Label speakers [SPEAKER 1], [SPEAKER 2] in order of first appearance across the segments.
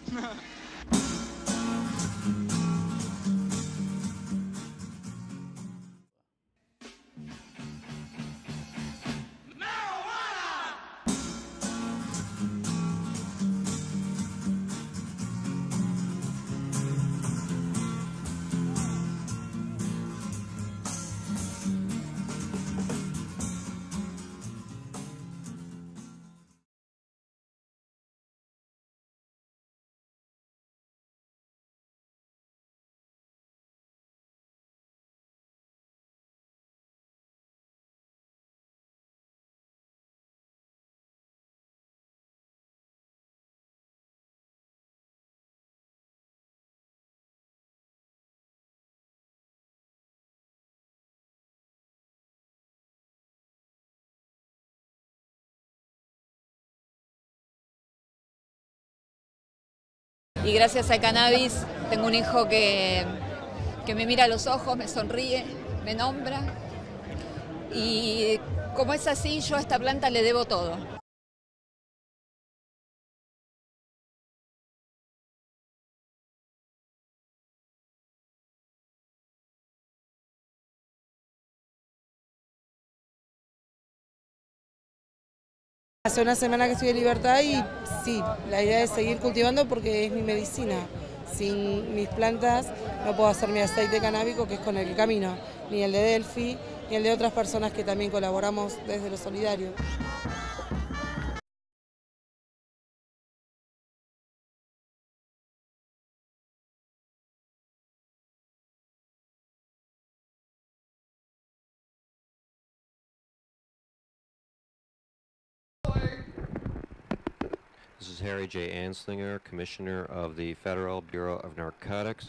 [SPEAKER 1] Y gracias al cannabis tengo un hijo que me mira a los ojos, me sonríe, me nombra. Y como es así, yo a esta planta le debo todo.
[SPEAKER 2] Hace una semana que estoy de libertad y sí, la idea es seguir cultivando porque es mi medicina. Sin mis plantas no puedo hacer mi aceite canábico, que es con el que camino, ni el de Delphi, ni el de otras personas que también colaboramos desde lo solidario.
[SPEAKER 3] This is Harry J. Anslinger, Commissioner of the Federal Bureau of Narcotics.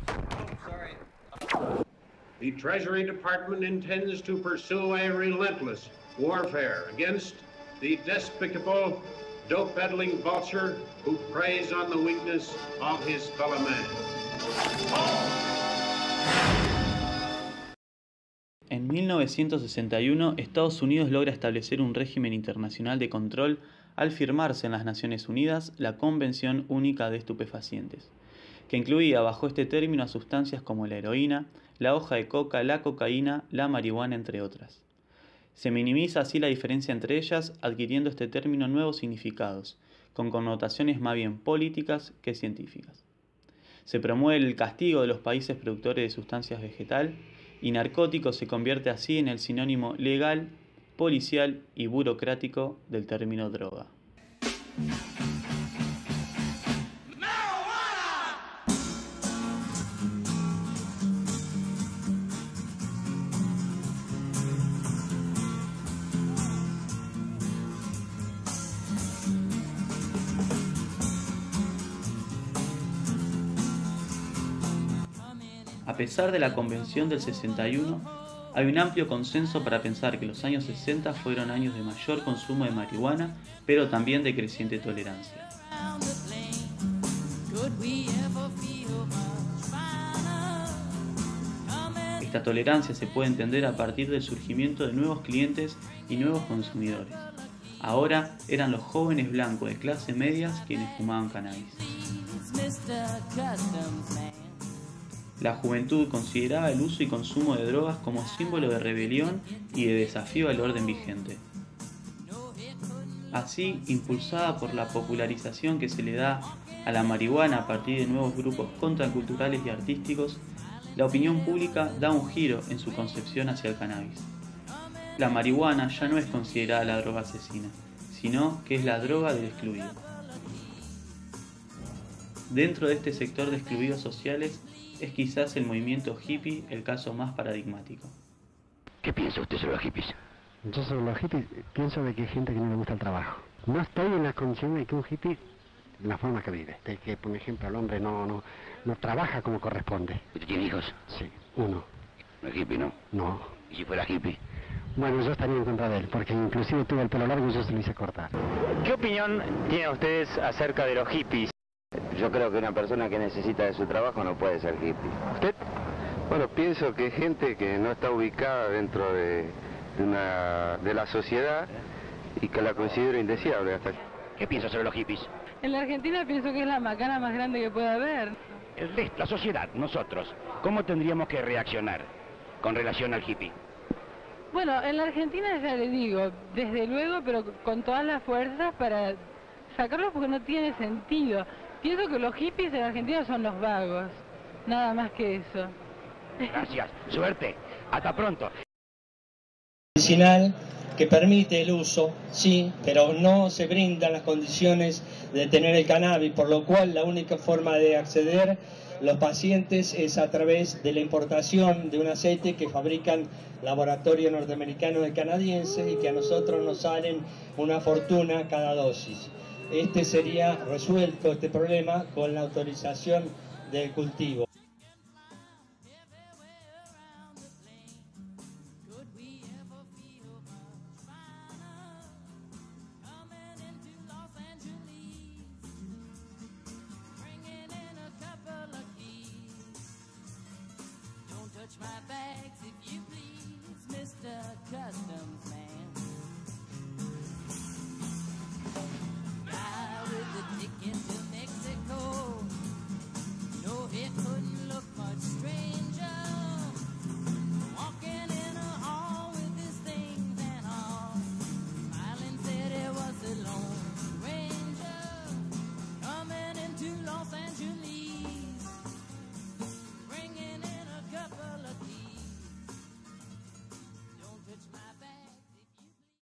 [SPEAKER 4] The Treasury Department intends to pursue a relentless warfare against the despicable, dope-peddling vulture who preys on the weakness of his fellow man.
[SPEAKER 5] En 1961, Estados Unidos logra establecer un régimen internacional de control al firmarse en las Naciones Unidas la Convención Única de Estupefacientes, que incluía bajo este término a sustancias como la heroína, la hoja de coca, la cocaína, la marihuana, entre otras. Se minimiza así la diferencia entre ellas, adquiriendo este término nuevos significados, con connotaciones más bien políticas que científicas. Se promueve el castigo de los países productores de sustancias vegetal y narcótico se convierte así en el sinónimo legal, policial y burocrático del término droga. A pesar de la Convención del 61, hay un amplio consenso para pensar que los años 60 fueron años de mayor consumo de marihuana, pero también de creciente tolerancia. Esta tolerancia se puede entender a partir del surgimiento de nuevos clientes y nuevos consumidores. Ahora eran los jóvenes blancos de clase media quienes fumaban cannabis. La juventud consideraba el uso y consumo de drogas como símbolo de rebelión y de desafío al orden vigente. Así, impulsada por la popularización que se le da a la marihuana a partir de nuevos grupos contraculturales y artísticos, la opinión pública da un giro en su concepción hacia el cannabis. La marihuana ya no es considerada la droga asesina, sino que es la droga del excluido. Dentro de este sector de excluidos sociales, es quizás el movimiento hippie el caso más paradigmático.
[SPEAKER 6] ¿Qué piensa usted sobre los hippies?
[SPEAKER 7] Yo sobre los hippies pienso de que hay gente que no le gusta el trabajo. No estoy en la condición de que un hippie, la forma que vive, de que, por ejemplo, el hombre no trabaja como corresponde.
[SPEAKER 6] ¿Usted tiene hijos?
[SPEAKER 7] Sí, uno.
[SPEAKER 6] No es hippie, ¿no?
[SPEAKER 7] No.
[SPEAKER 6] ¿Y si fuera hippie?
[SPEAKER 7] Bueno, yo estaría en contra de él, porque inclusive tuve el pelo largo y yo se lo hice cortar.
[SPEAKER 8] ¿Qué opinión tienen ustedes acerca de los hippies?
[SPEAKER 9] Yo creo que una persona que necesita de su trabajo no puede ser hippie.
[SPEAKER 8] ¿Usted?
[SPEAKER 10] Bueno, pienso que gente que no está ubicada dentro de la sociedad y que la considero indeseable hasta.
[SPEAKER 6] ¿Qué piensa sobre los hippies?
[SPEAKER 11] En la Argentina pienso que es la macana más grande que puede haber.
[SPEAKER 6] El resto, la sociedad, nosotros, ¿cómo tendríamos que reaccionar con relación al hippie?
[SPEAKER 11] Bueno, en la Argentina ya le digo, desde luego, pero con todas las fuerzas para sacarlos porque no tiene sentido. Pienso que los hippies en la Argentina son los vagos, nada más que eso.
[SPEAKER 6] Gracias, suerte, hasta pronto.
[SPEAKER 12] Medicinal que permite el uso, sí, pero no se brindan las condiciones de tener el cannabis, por lo cual la única forma de acceder los pacientes es a través de la importación de un aceite que fabrican laboratorios norteamericanos y canadienses y que a nosotros nos salen una fortuna cada dosis. Sería resuelto este problema con la autorización del cultivo.